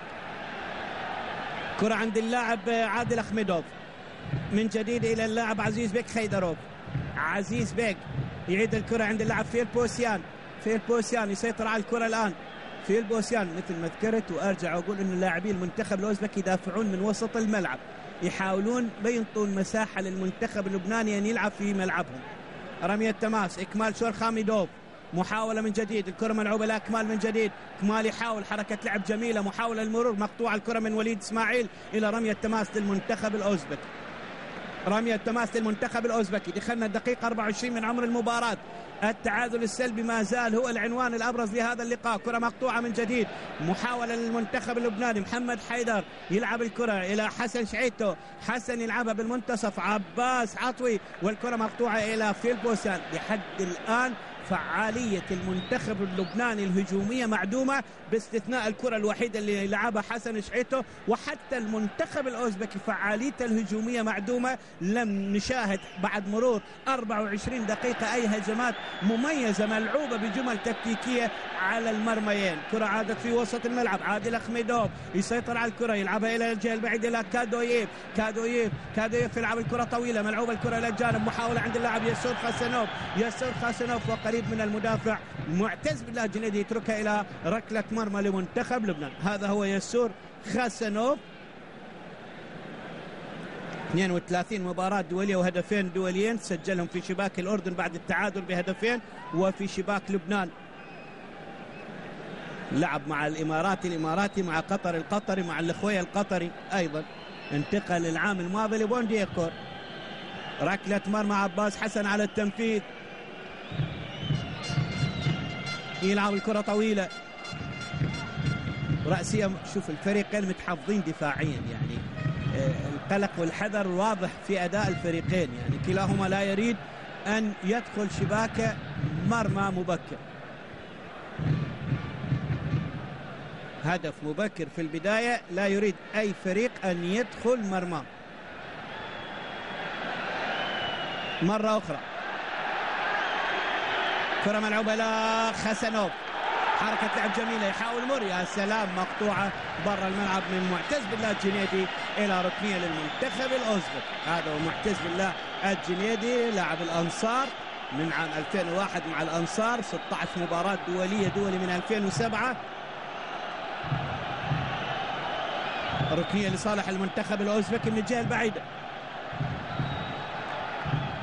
كرة عند اللاعب عادل أخمدوف، من جديد إلى اللاعب عزيز بيك خيدروف. عزيز بيك يعيد الكرة عند اللاعب فيل بوسيان، فيل بوسيان يسيطر على الكرة الآن. فيل بوسيان مثل ما ذكرت وأرجع أقول أن لاعبين المنتخب الأوزبكي يدافعون من وسط الملعب، يحاولون ما ينطون مساحة للمنتخب اللبناني أن يلعب في ملعبهم. رمية تماس، إكمال شورخاميدوف، محاولة من جديد، الكرة ملعوبة لأكمال من جديد، كمال يحاول حركة لعب جميلة، محاولة المرور، مقطوعة الكرة من وليد إسماعيل إلى رمية تماس للمنتخب الأوزبكي. رمية تماس للمنتخب الأوزبكي، دخلنا الدقيقة أربعة وعشرين من عمر المباراة، التعادل السلبي ما زال هو العنوان الأبرز لهذا اللقاء. كرة مقطوعة من جديد، محاولة للمنتخب اللبناني، محمد حيدر يلعب الكرة إلى حسن شعيتو، حسن يلعبها بالمنتصف، عباس عطوي، والكرة مقطوعة إلى فيل بوسيان. لحد الآن فعالية المنتخب اللبناني الهجومية معدومة باستثناء الكرة الوحيدة اللي لعبها حسن شعيتو، وحتى المنتخب الأوزبكي فعاليته الهجومية معدومة. لم نشاهد بعد مرور أربعة وعشرين دقيقة أي هجمات مميزة ملعوبة بجمل تكتيكية على المرميين. كرة عادت في وسط الملعب، عادل أخمدوف يسيطر على الكرة، يلعبها إلى الجهة البعيدة إلى كادوييف، كادوييف كادوييف يلعب الكرة طويلة، ملعوبة الكرة إلى الجانب، محاولة عند اللاعب يسور خاسنوف، يسور خاسنوف وقريب من المدافع معتز بالله جنيدي، يتركها إلى ركلة مرمى لمنتخب لبنان. هذا هو يسور خاسنوف، اثنين وثلاثين مباراة دولية وهدفين دوليين سجلهم في شباك الأردن بعد التعادل بهدفين، وفي شباك لبنان لعب مع الإماراتي الإماراتي، مع قطر القطري، مع الإخوية القطري أيضا. انتقل العام الماضي لبونديكور. ركلة مرمى عباس حسن على التنفيذ، يلعب الكرة طويلة رأسية. شوف الفريقين متحفظين دفاعيا، يعني القلق والحذر واضح في أداء الفريقين، يعني كلاهما لا يريد أن يدخل شباك مرمى مبكر. هدف مبكر في البداية، لا يريد أي فريق أن يدخل مرمى. مرة أخرى كرة ملعوبة لخاسنوف، حركة لعب جميلة، يحاول مر، يا سلام، مقطوعة برا الملعب من معتز بالله الجنيدي إلى ركنية للمنتخب الأوزبكي. هذا هو معتز بالله الجنيدي، لاعب الأنصار من عام ألفين وواحد مع الأنصار، ستة عشر مباراة دولية دولي من ألفين وسبعة. ركنية لصالح المنتخب الأوزبكي من الجهة البعيدة.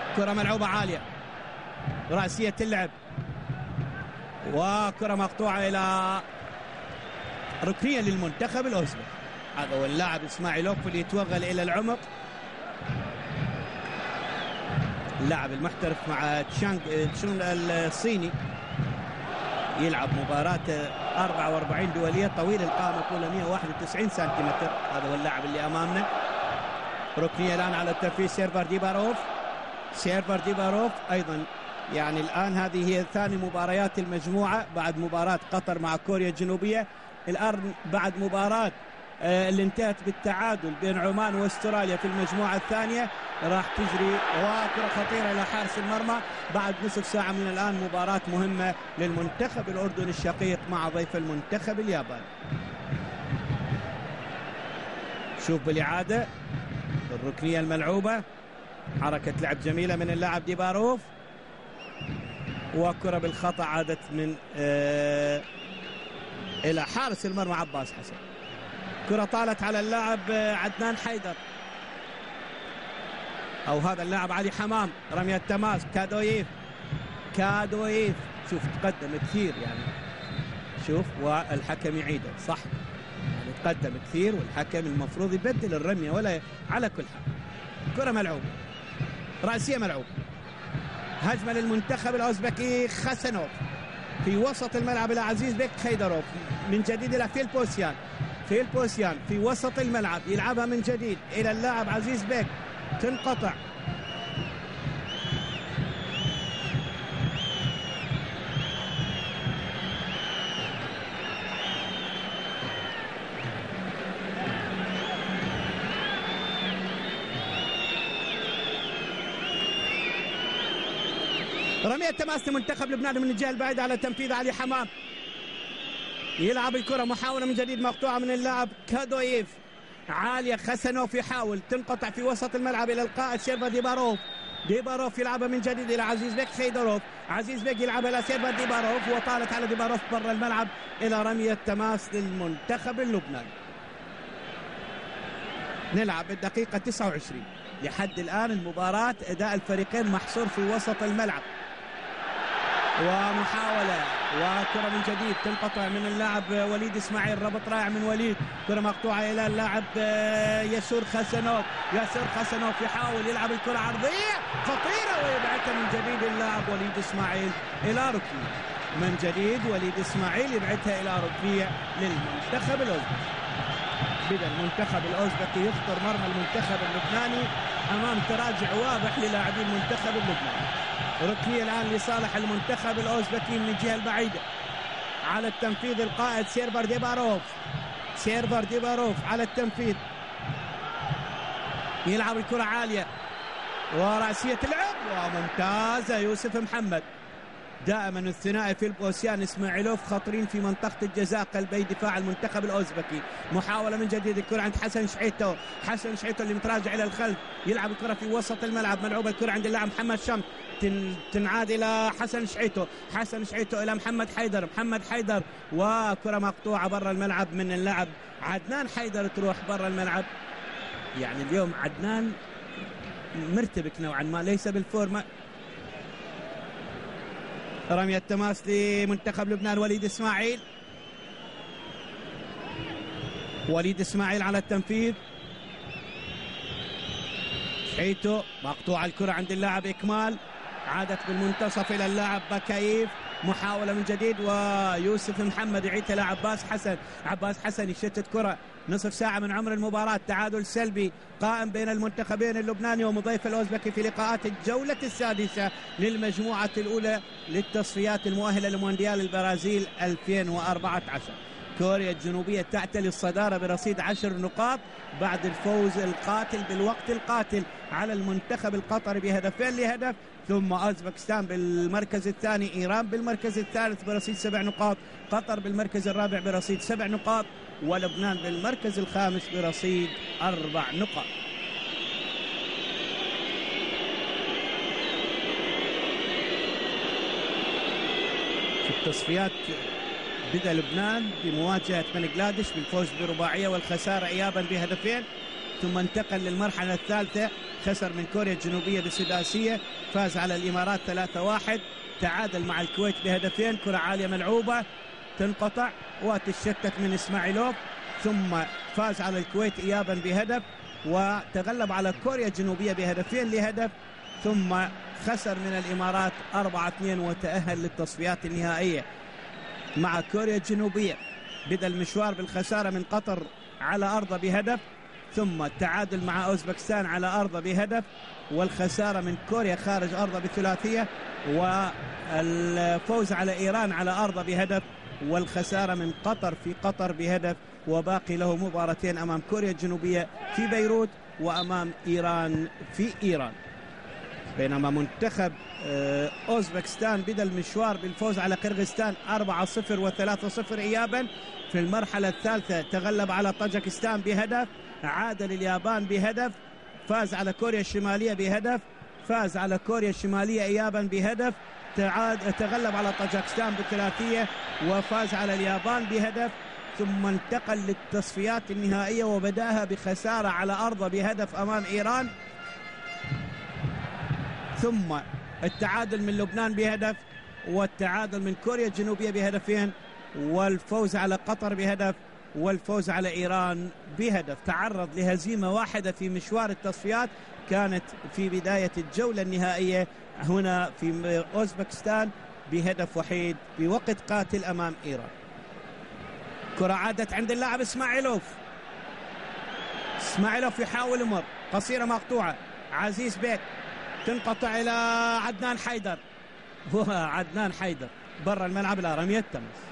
كرة ملعوبة عالية، رأسية اللعب، وكرة مقطوعة إلى ركنية للمنتخب الأوزبكي. هذا هو اللاعب إسماعيلوف اللي يتوغل إلى العمق، اللاعب المحترف مع تشانغ الصيني، يلعب مباراة أربعة وأربعين دولية، طويل القامة، طوله مئة وواحد وتسعين سنتيمتر. هذا هو اللاعب اللي أمامنا. ركنية الآن على التنفيذ، سيرفر ديباروف، سيرفر ديباروف أيضا. يعني الآن هذه هي ثاني مباريات المجموعة بعد مباراة قطر مع كوريا الجنوبية. الآن بعد مباراة اللي انتهت بالتعادل بين عمان واستراليا في المجموعة الثانية، راح تجري وكرة خطيرة إلى حارس المرمى بعد نصف ساعة من الآن. مباراة مهمة للمنتخب الأردني الشقيق مع ضيف المنتخب الياباني. شوف بالإعادة الركنية الملعوبة، حركة لعب جميلة من اللاعب ديباروف، وكرة بالخطأ عادت من آه إلى حارس المرمى عباس حسن. كرة طالت على اللاعب عدنان حيدر، أو هذا اللاعب علي حمام. رمية التماس، كادويف، كادويف شوف تقدم كثير يعني، شوف والحكم يعيده صح، يعني تقدم كثير والحكم المفروض يبدل الرمية ولا. على كل حال كرة ملعوبة، رأسية ملعوبة، هجمة للمنتخب الأوزبكي. خسنوف في وسط الملعب إلى عزيز بيك خيدروف، من جديد إلى فيلبوسيان، فيلبوسيان في وسط الملعب يلعبها من جديد إلى اللاعب عزيز بيك، تنقطع. رمية تماس لمنتخب لبنان من الجهة البعيدة على تنفيذ علي حمام، يلعب الكرة، محاولة من جديد مقطوعة من اللاعب كادويف، عالية. خسنوف يحاول، تنقطع في وسط الملعب إلى القائد سيرفا ديباروف، ديباروف يلعبها من جديد إلى عزيز بيك خيدروف، عزيز بيك يلعبها إلى سيرفا ديباروف، وطالت على ديباروف برا الملعب إلى رمية تماس للمنتخب اللبناني. نلعب بالدقيقة تسعة وعشرين لحد الآن المباراة، أداء الفريقين محصور في وسط الملعب، ومحاولة وكرة من جديد تنقطع من اللاعب وليد إسماعيل، ربط رائع من وليد، كرة مقطوعة إلى اللاعب يسور خسنوف، يسور خسنوف يحاول يلعب الكرة عرضية خطيرة ويبعثها من جديد اللاعب وليد إسماعيل إلى ركنية. من جديد وليد إسماعيل يبعثها إلى ركنية للمنتخب الأوزبكي. بدأ المنتخب الأوزبكي يخطر مرمى المنتخب اللبناني أمام تراجع واضح للاعبين المنتخب اللبناني. ركنية الآن لصالح المنتخب الأوزبكي من الجهة البعيدة، على التنفيذ القائد سيرفر ديباروف، سيرفر ديباروف على التنفيذ، يلعب الكرة عالية ورأسية اللعب وممتازة يوسف محمد. دائما الثنائي فيلبوسيان إسماعيلوف خطرين في منطقة الجزاء قلبي دفاع المنتخب الأوزبكي. محاولة من جديد، الكرة عند حسن شحيتو، حسن شحيتو اللي متراجع إلى الخلف، يلعب الكرة في وسط الملعب، ملعوبة الكرة عند اللاعب محمد شمس، تنعاد إلى حسن شحيتو، حسن شحيتو إلى محمد حيدر، محمد حيدر، وكرة مقطوعة برا الملعب من اللاعب عدنان حيدر، تروح برا الملعب. يعني اليوم عدنان مرتبك نوعا ما، ليس بالفورمة. رمية التماس لمنتخب لبنان، وليد إسماعيل، وليد إسماعيل على التنفيذ، شحيتو مقطوع الكرة عند اللاعب إكمال، عادت بالمنتصف إلى اللاعب بكايف، محاولة من جديد ويوسف محمد يعيدها إلى عباس حسن، عباس حسن يشتت كرة. نصف ساعة من عمر المباراة، تعادل سلبي قائم بين المنتخبين اللبناني ومضيف الأوزبكي في لقاءات الجولة السادسة للمجموعة الأولى للتصفيات المؤهلة لمونديال البرازيل ألفين وأربعة عشر. كوريا الجنوبية تعتلي الصدارة برصيد عشر نقاط بعد الفوز القاتل بالوقت القاتل على المنتخب القطري بهدفين لهدف، ثم أوزبكستان بالمركز الثاني، إيران بالمركز الثالث برصيد سبع نقاط، قطر بالمركز الرابع برصيد سبع نقاط، ولبنان بالمركز الخامس برصيد أربع نقاط. في التصفيات بدأ لبنان بمواجهة بنغلاديش بالفوز برباعية والخسارة إيابا بهدفين، ثم انتقل للمرحلة الثالثة، خسر من كوريا الجنوبية بسداسية، فاز على الإمارات ثلاثة واحد، تعادل مع الكويت بهدفين، كرة عالية ملعوبة تنقطع وتشتت من إسماعيلوف، ثم فاز على الكويت إيابا بهدف، وتغلب على كوريا الجنوبية بهدفين لهدف، ثم خسر من الإمارات أربعة اثنين وتأهل للتصفيات النهائية مع كوريا الجنوبية. بدأ المشوار بالخسارة من قطر على أرضه بهدف، ثم التعادل مع أوزبكستان على أرضه بهدف، والخسارة من كوريا خارج أرضه بثلاثية، والفوز على إيران على أرضه بهدف، والخسارة من قطر في قطر بهدف، وباقي له مباراتين أمام كوريا الجنوبية في بيروت وأمام إيران في إيران. بينما منتخب أوزبكستان بدأ المشوار بالفوز على قرغيزستان أربعة صفر وثلاثة صفر إيابا. في المرحلة الثالثة تغلب على طاجكستان بهدف، عادل اليابان بهدف، فاز على كوريا الشمالية بهدف، فاز على كوريا الشمالية إيابا بهدف، تغلب على طاجكستان بثلاثية، وفاز على اليابان بهدف، ثم انتقل للتصفيات النهائية وبدأها بخسارة على أرضه بهدف أمام إيران، ثم التعادل من لبنان بهدف، والتعادل من كوريا الجنوبية بهدفين، والفوز على قطر بهدف، والفوز على إيران بهدف. تعرض لهزيمة واحدة في مشوار التصفيات كانت في بداية الجولة النهائية هنا في أوزبكستان بهدف وحيد بوقت قاتل أمام إيران. كرة عادت عند اللاعب إسماعيلوف، إسماعيلوف يحاول مر قصيرة مقطوعة، عزيز بيك تنقطع إلى عدنان حيدر، عدنان حيدر برا الملعب، لا رمية تماس،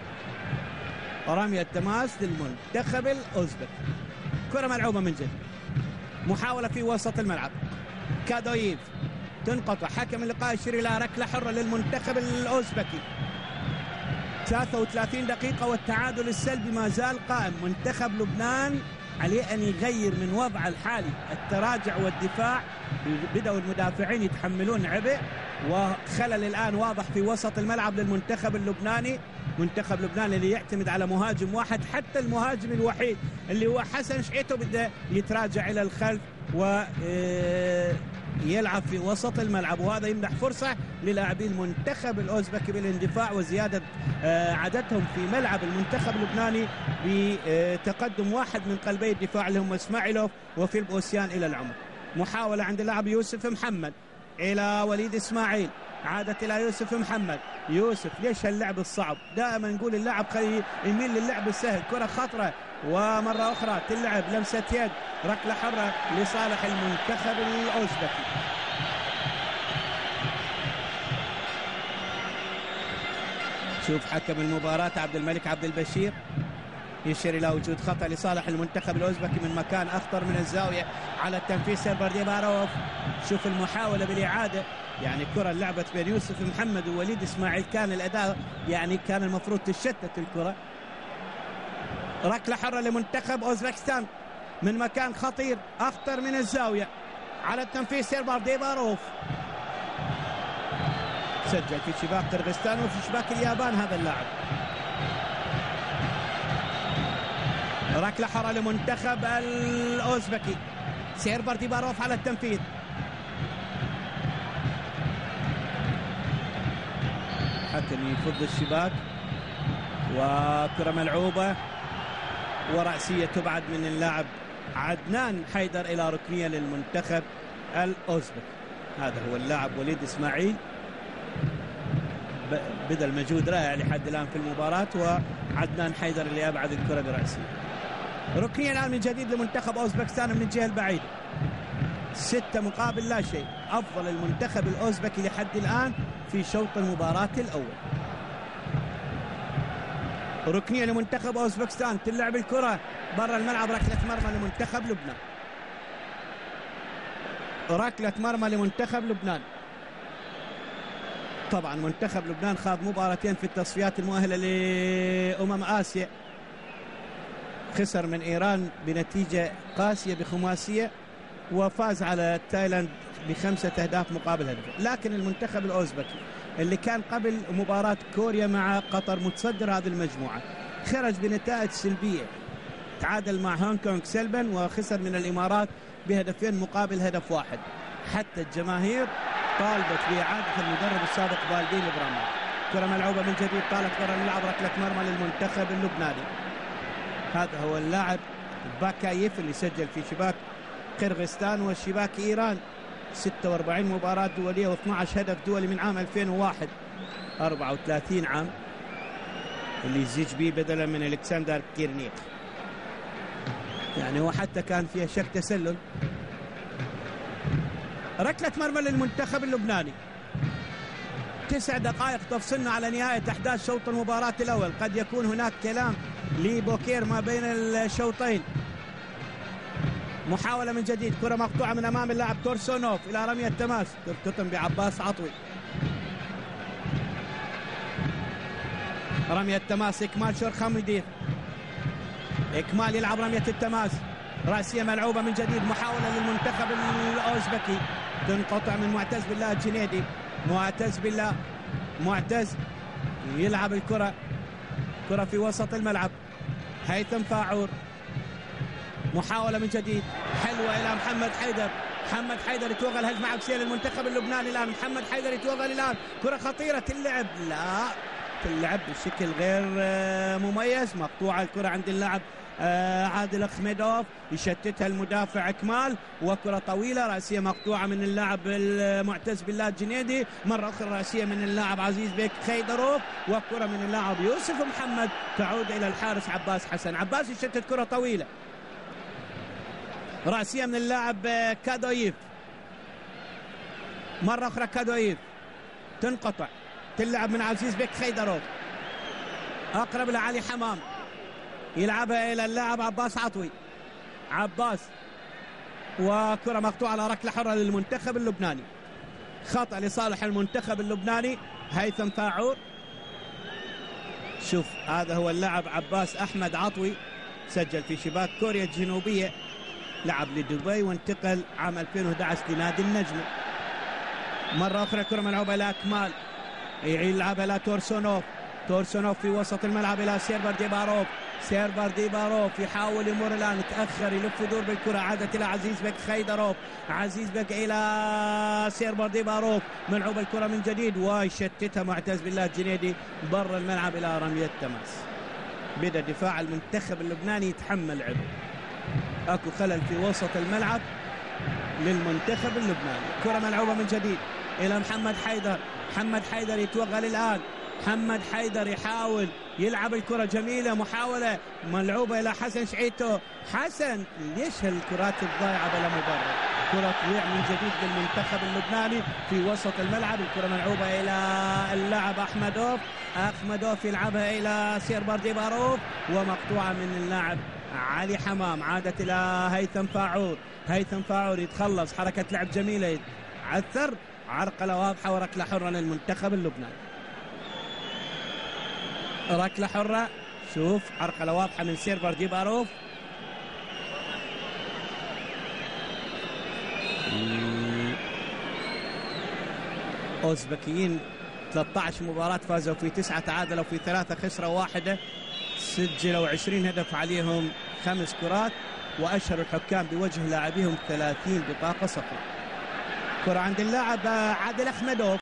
رمية تماس للمنتخب الأوزبك. كرة ملعوبة من جديد، محاولة في وسط الملعب، كادويف تنقطع، حكم اللقاء يشير إلى ركلة حرة للمنتخب الأوزبكي. ثلاثة وثلاثين دقيقة والتعادل السلبي ما زال قائم. منتخب لبنان عليه أن يغير من وضع الحالي، التراجع والدفاع، بدأوا المدافعين يتحملون عبء، وخلل الآن واضح في وسط الملعب للمنتخب اللبناني. منتخب لبنان اللي يعتمد على مهاجم واحد، حتى المهاجم الوحيد اللي هو حسن شعيته بده يتراجع إلى الخلف ويلعب في وسط الملعب، وهذا يمنح فرصة للاعبي المنتخب الأوزبكي بالاندفاع وزيادة عددهم في ملعب المنتخب اللبناني بتقدم واحد من قلبي الدفاع اللي هم اسماعيلوف وفيلب أوسيان إلى العمق. محاولة عند اللاعب يوسف محمد إلى وليد إسماعيل، عادت إلى يوسف محمد. يوسف ليش هاللعب الصعب؟ دائما نقول اللاعب خلي يميل للعب السهل. كرة خطرة ومرة أخرى تلعب لمسة يد، ركلة حرة لصالح المنتخب الأوزبكي. شوف حكم المباراة عبد الملك عبد البشير يشير إلى وجود خطأ لصالح المنتخب الأوزبكي من مكان أخطر من الزاوية على التنفيذ. سيربر ديباروف، شوف المحاولة بالإعادة، يعني الكرة لعبت بين يوسف محمد ووليد إسماعيل، كان الأداء يعني كان المفروض تشتت الكرة. ركلة حرة لمنتخب أوزبكستان من مكان خطير أخطر من الزاوية على التنفيذ. سيربر ديباروف سجل في شباك قرغيزستان وفي شباك اليابان هذا اللاعب. ركلة حرة لمنتخب الأوزبكي، سيربر ديباروف على التنفيذ. حكم يفض الشباك، وكرة ملعوبة ورأسية تبعد من اللاعب عدنان حيدر إلى ركنية للمنتخب الأوزبك. هذا هو اللاعب وليد إسماعيل، بذل مجهود رائع لحد الآن في المباراة، وعدنان حيدر اللي أبعد الكرة برأسية. ركنية الآن من جديد لمنتخب أوزبكستان من الجهة البعيدة، ستة مقابل لا شيء، أفضل المنتخب الأوزبكي لحد الآن في شوط المباراة الأول. ركنية لمنتخب أوزبكستان، تلعب الكرة برا الملعب، ركلة مرمى لمنتخب لبنان، ركلة مرمى لمنتخب لبنان. طبعا منتخب لبنان خاض مباراتين في التصفيات المؤهلة لأمم آسيا، خسر من إيران بنتيجة قاسية بخماسية، وفاز على تايلاند بخمسة أهداف مقابل هدف. لكن المنتخب الأوزبكي اللي كان قبل مباراة كوريا مع قطر متصدر هذه المجموعة خرج بنتائج سلبية، تعادل مع هونغ كونغ سلبا، وخسر من الإمارات بهدفين مقابل هدف واحد. حتى الجماهير طالبت بإعادة المدرب السابق بالدين إبراهيم. كرة ملعوبة من جديد، طالت كرة الملعب، ركلة مرمى للمنتخب اللبناني. هذا هو اللاعب باكايف اللي سجل في شباك قرغيزستان وشباك إيران ستة وأربعين مباراة دولية واثني عشر هدف دولي من عام ألفين وواحد، أربعة وثلاثين عام اللي يزيج به بدلا من الكسندر كيرنيك. يعني هو حتى كان فيها شك تسلل. ركلة مرمى للمنتخب اللبناني. تسع دقائق تفصلنا على نهاية أحداث شوط المباراة الأول. قد يكون هناك كلام لبوكير ما بين الشوطين. محاولة من جديد، كرة مقطوعة من أمام اللاعب تورسونوف إلى رمية تماس، ترتطم بعباس عطوي. رمية تماس، إكمال شرخم يدير، إكمال يلعب رمية التماس، رأسية ملعوبة من جديد، محاولة للمنتخب الأوزبكي، تنقطع من معتز بالله الجنيدي. معتز بالله، معتز يلعب الكرة، كرة في وسط الملعب، هيثم فاعور، محاولة من جديد حلوة إلى محمد حيدر. محمد حيدر يتوغل هجمة عكسية للمنتخب اللبناني الآن. محمد حيدر يتوغل الآن، كرة خطيرة تلعب، لا تلعب بشكل غير مميز، مقطوعة الكرة عند اللاعب عادل أخمدوف، يشتتها المدافع كمال، وكرة طويلة رأسية مقطوعة من اللاعب المعتز بالله الجنيدي، مرة أخرى رأسية من اللاعب عزيز بيك خيدروف، وكرة من اللاعب يوسف محمد تعود إلى الحارس عباس حسن. عباس يشتت كرة طويلة، رأسية من اللاعب كادويف، مرة أخرى كادويف، تنقطع، تلعب من عزيز بيك خيدروف، أقرب لعلي حمام، يلعبها إلى اللاعب عباس عطوي. عباس، وكرة مقطوعة على ركلة حرة للمنتخب اللبناني. خطأ لصالح المنتخب اللبناني. هيثم فاعور، شوف هذا هو اللاعب عباس أحمد عطوي، سجل في شباك كوريا الجنوبية، لعب لدبي وانتقل عام ألفين وأحد عشر لنادي النجم. مرة أخرى كرة ملعوبة إلى أكمال، يلعبها إلى تورسونوف، تورسونوف في وسط الملعب إلى سيربر ديباروف، سيربر ديباروف يحاول يمر الآن، تأخر، يلف يدور بالكرة، عادت إلى عزيز بك خيدروف، عزيز بك إلى سيربر ديباروف، ملعوب الكرة من جديد ويشتتها معتز بالله الجنيدي برا الملعب إلى رمية تماس. بدأ دفاع المنتخب اللبناني يتحمل عبء، اكو خلل في وسط الملعب للمنتخب اللبناني. كرة ملعوبة من جديد إلى محمد حيدر، محمد حيدر يتوغل الآن، محمد حيدر يحاول يلعب الكرة جميلة، محاولة ملعوبة إلى حسن شعيتو. حسن، ليش هالكرات الضايعة بلا مبرر؟ كرة تضيع من جديد للمنتخب اللبناني في وسط الملعب. الكرة ملعوبة إلى اللاعب أحمدوف، أحمدوف يلعبها إلى سيربر ديباروف، ومقطوعة من اللاعب علي حمام، عادت إلى هيثم فاعور. هيثم فاعور يتخلص، حركة لعب جميلة، عثر، عرقلة واضحة وركلة حرة للمنتخب اللبناني. ركلة حرة، شوف عرقلة واضحة من سيربر ديباروف. أوزبكيين ثلاثة عشر مباراة فازوا في تسعة، تعادلوا في ثلاثة، خسروا واحدة، سجلوا عشرين هدف، عليهم خمس كرات، وأشهر الحكام بوجه لاعبيهم ثلاثين بطاقة صفراء. كرة عند اللاعب عادل أخمدوف،